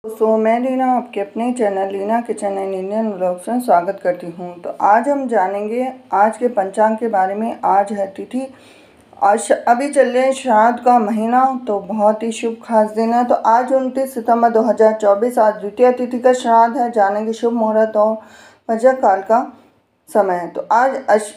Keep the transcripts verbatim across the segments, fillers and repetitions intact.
दोस्तों, मैं लीना आपके अपने channel Leena kitchen and Indian vlogs में स्वागत करती हूं। तो आज हम जानेंगे आज के पंचांग के बारे में। आज है तिथि, आज अभी चल रहे श्राद्ध का महीना, तो बहुत ही शुभ खास दिन है। तो आज उनतीस सितंबर दो हज़ार चौबीस, आज द्वितीय तिथि का श्राद्ध है। जानेंगे शुभ मुहूर्त और वजह काल का समय। तो आज अश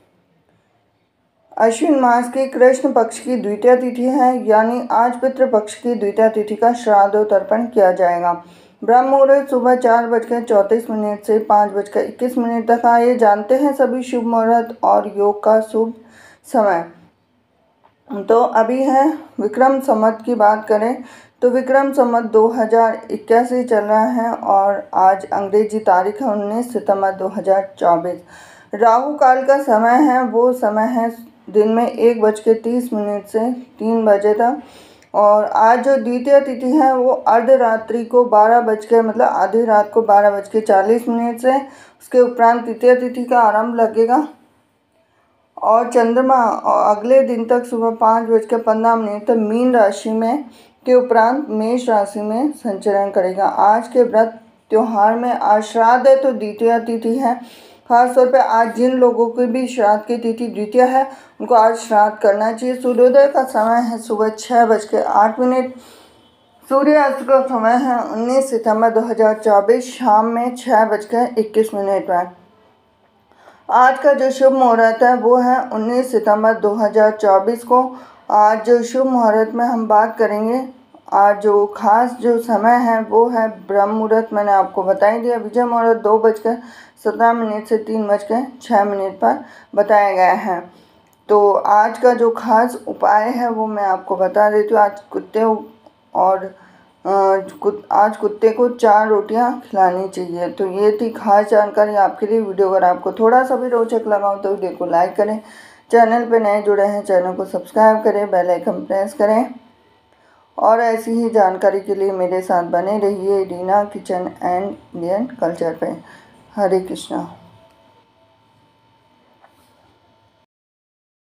अश्विन मास की कृष्ण पक्ष की द्वितीय तिथि है, यानी आज पितृ पक्ष की द्वितीय तिथि का श्राद्ध तर्पण किया जाएगा। ब्रह्म मुहूर्त सुबह चार बजकर चौंतीस मिनट से पाँच बजकर इक्कीस मिनट तक। आइए जानते हैं सभी शुभ मुहूर्त और योग का शुभ समय। तो अभी है विक्रम संवत की बात करें तो विक्रम संवत दो हज़ार इक्यासी चल रहा है और आज अंग्रेजी तारीख है उन्नीस सितंबर दो हज़ार चौबीस। राहु काल का समय है, वो समय है दिन में एक बज के तीस मिनट से तीन बजे तक। और आज जो द्वितीय तिथि है वो अर्धरात्रि को बारह बज के मतलब आधी रात को बारह बज के चालीस मिनट से, उसके उपरांत तृतीय तिथि का आरंभ लगेगा। और चंद्रमा अगले दिन तक सुबह पाँच बज के पंद्रह मिनट तक मीन राशि में के उपरांत मेष राशि में संचरण करेगा। आज के व्रत त्योहार में आज श्राद्ध है तो द्वितीय तिथि है। खासतौर पे आज जिन लोगों की भी श्राद्ध की तिथि द्वितीय है उनको आज श्राद्ध करना चाहिए। सूर्योदय का समय है सुबह छः बज के आठ मिनट। सूर्यास्त का समय है उन्नीस सितंबर दो हज़ार चौबीस शाम में छः बज के इक्कीस मिनट पर। आज का जो शुभ मुहूर्त है वो है उन्नीस सितंबर दो हज़ार चौबीस को। आज जो शुभ मुहूर्त में हम बात करेंगे, आज जो खास जो समय है वो है ब्रह्म मुहूर्त, मैंने आपको बता ही दिया। विजय मुहूर्त दो बजकर सत्रह मिनट से तीन बजकर छः मिनट पर बताया गया है। तो आज का जो खास उपाय है वो मैं आपको बता देती हूँ। आज कुत्ते और आज कुत्ते को चार रोटियां खिलानी चाहिए। तो ये थी खास जानकारी आपके लिए। वीडियो अगर आपको थोड़ा सा भी रोचक लगा हो तो वीडियो को लाइक करें। चैनल पे नए जुड़े हैं चैनल को सब्सक्राइब करें, बेल आइकन प्रेस करें और ऐसी ही जानकारी के लिए मेरे साथ बने रहिए Leena kitchen and Indian culture पे। हरे कृष्णा।